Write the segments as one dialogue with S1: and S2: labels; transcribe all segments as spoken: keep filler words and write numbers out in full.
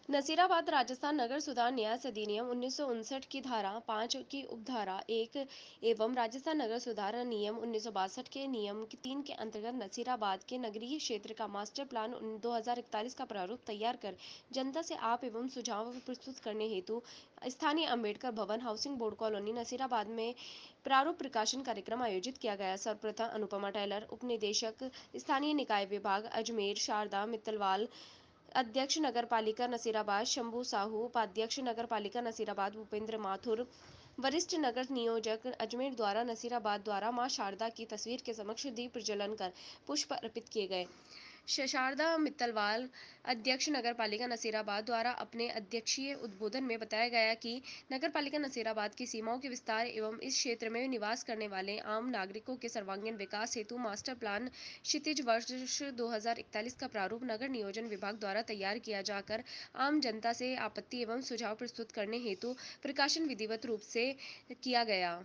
S1: नसीराबाद राजस्थान नगर सुधार न्यास अधिनियम उन्नीस सौ उनसठ की धारा पाँच की उपधारा एक एवं राजस्थान नगर सुधार नियम उन्नीस सौ बासठ के नियम की तीन के अंतर्गत नसीराबाद के नगरीय क्षेत्र का मास्टर प्लान दो हजार इकतालीस का प्रारूप तैयार कर जनता से आप एवं सुझाव प्रस्तुत करने हेतु स्थानीय अम्बेडकर भवन हाउसिंग बोर्ड कॉलोनी नसीराबाद में प्रारूप प्रकाशन कार्यक्रम आयोजित किया गया। सर्वप्रथम अनुपमा टेलर, उप निदेशक स्थानीय निकाय विभाग अजमेर, शारदा मित्तलवाल, अध्यक्ष नगर पालिका नसीराबाद शंभू साहू, उपाध्यक्ष नगर पालिका नसीराबाद भूपेंद्र माथुर, वरिष्ठ नगर नियोजक अजमेर द्वारा नसीराबाद द्वारा मां शारदा की तस्वीर के समक्ष दीप प्रज्वलन कर पुष्प अर्पित किए गए। शारदा मित्तलवाल, अध्यक्ष नगर पालिका नसीराबाद द्वारा अपने अध्यक्षीय उद्बोधन में बताया गया कि नगर पालिका नसीराबाद की सीमाओं के विस्तार एवं इस क्षेत्र में निवास करने वाले आम नागरिकों के सर्वांगीण विकास हेतु मास्टर प्लान क्षितिज वर्ष दो हजार इकतालीस का प्रारूप नगर नियोजन विभाग द्वारा तैयार किया जाकर आम जनता से आपत्ति एवं सुझाव प्रस्तुत करने हेतु प्रकाशन विधिवत रूप से किया गया।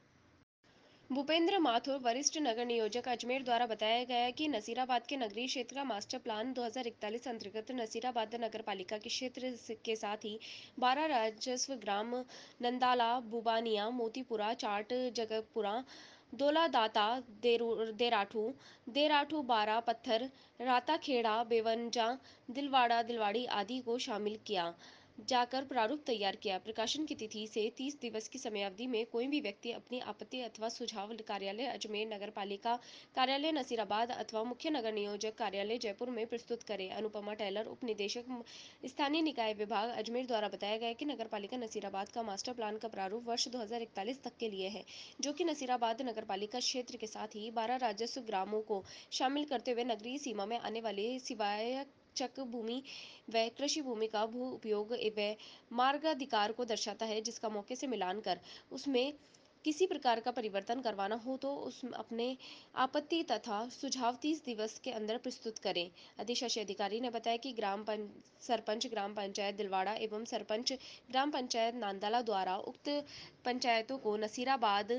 S1: भूपेंद्र माथुर, वरिष्ठ नगर नियोजक अजमेर द्वारा बताया गया कि नसीराबाद के नगरीय क्षेत्र का मास्टर प्लान दो हजार इकतालीस अंतर्गत नसीराबाद नगर पालिका के क्षेत्र के साथ ही बारह राजस्व ग्राम नंदाला, बुबानिया, मोतीपुरा, चाट जगतपुरा, दौलादाता, देराठू, देराठू बारा पत्थर, राताखेड़ा, बेवंजा, दिलवाड़ा दिलवाड़ी आदि को शामिल किया जाकर प्रारूप तैयार किया। प्रकाशन की तिथि से तीस दिवस की समयावधि में कोई भी व्यक्ति अपनी आपत्ति अथवा सुझाव कार्यालय अजमेर नगर पालिका कार्यालय नसीराबाद अथवा मुख्य नगर नियोजक कार्यालय जयपुर में प्रस्तुत करे। अनुपमा टेलर, उप निदेशक स्थानीय निकाय विभाग अजमेर द्वारा बताया गया कि नगर पालिका नसीराबाद का मास्टर प्लान का प्रारूप वर्ष दो हजार इकतालीस तक के लिए है, जो कि नसीराबाद नगर पालिका क्षेत्र के साथ ही बारह राजस्व ग्रामों को शामिल करते हुए नगरीय सीमा में आने वाले सिवाय चक भूमि व कृषि भूमि का भू उपयोग व मार्गाधिकार को दर्शाता है, जिसका मौके से मिलान कर उसमें किसी प्रकार का परिवर्तन करवाना हो तो उस अपने आपत्ति तथा सुझाव तीस दिवस के अंदर प्रस्तुत करें। अधिशासी अधिकारी ने बताया कि ग्राम पं, सरपंच ग्राम पंचायत दिलवाड़ा एवं सरपंच ग्राम पंचायत नांदला द्वारा उक्त पंचायतों को नसीराबाद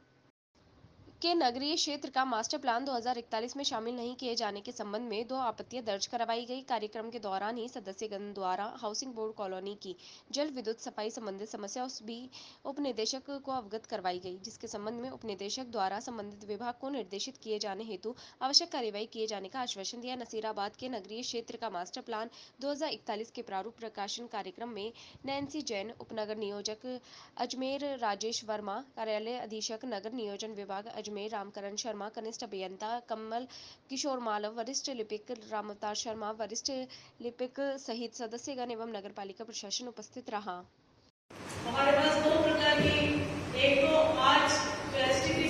S1: के नगरीय क्षेत्र का मास्टर प्लान दो हजार इकतालीस में शामिल नहीं किए जाने के संबंध में दो आपत्तियां दर्ज करवाई गई। कार्यक्रम के दौरान ही सदस्यगण द्वारा हाउसिंग बोर्ड कॉलोनी की जल विद्युत सफाई संबंधित समस्या भी उप निदेशक को अवगत करवाई गई, जिसके संबंध में उप निदेशक द्वारा संबंधित विभाग को निर्देशित किए जाने हेतु आवश्यक कार्यवाही किए जाने का आश्वासन दिया। नसीराबाद के नगरीय क्षेत्र का मास्टर प्लान दो हजार इकतालीस के प्रारूप प्रकाशन कार्यक्रम में नैन्सी जैन, उपनगर नियोजक अजमेर राजेश वर्मा, कार्यालय अधीक्षक नगर नियोजन विभाग अजमेर रामकरण शर्मा, कनिष्ठ अभियंता कमल किशोर मालव, वरिष्ठ लिपिक रामअवतार शर्मा, वरिष्ठ लिपिक सहित सदस्यगण एवं नगर पालिका प्रशासन उपस्थित रहा।
S2: हमारे पास दो प्रकार की, एक तो आज जो एसटी